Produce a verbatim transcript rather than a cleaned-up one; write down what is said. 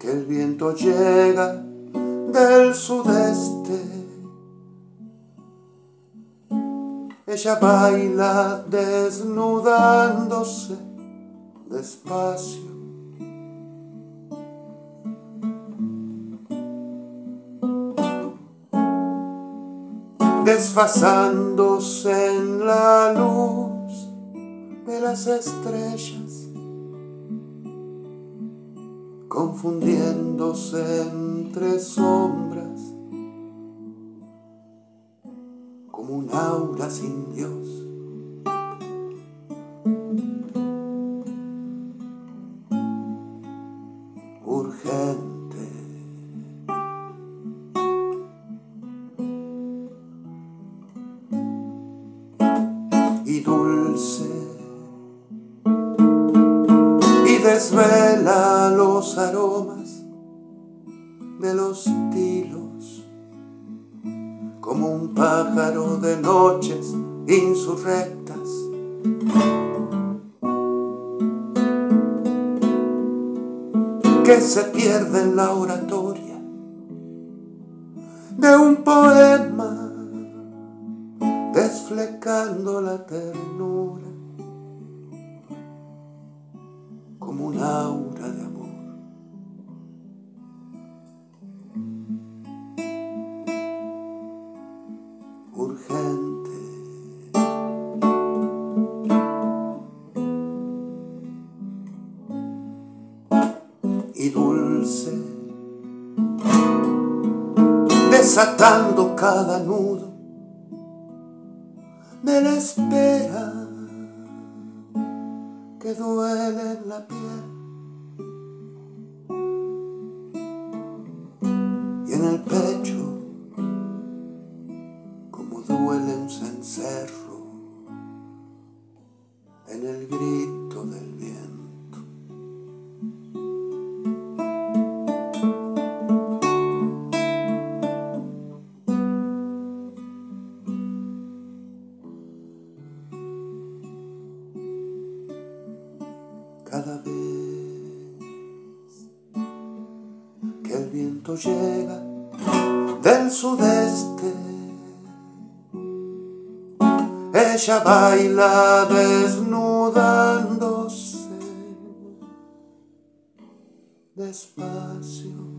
que el viento llega del sudeste. Ella baila desnudándose despacio. Desfasándose en la luz de las estrellas, confundiéndose entre sombras, como un aura sin Dios. Urgente. Y dulce, y desvela los aromas de los tilos, como un pájaro de noches insurrectas. Que se pierde en la oratoria de un poema, desflecando la ternura como un aura de amor. Urgente. Y dulce, desatando cada nudo de la espera que duele en la piel y en el pecho, como duele un cencerro en el grito del viento. Cada vez que el viento llega del sudeste, ella baila desnudándose despacio.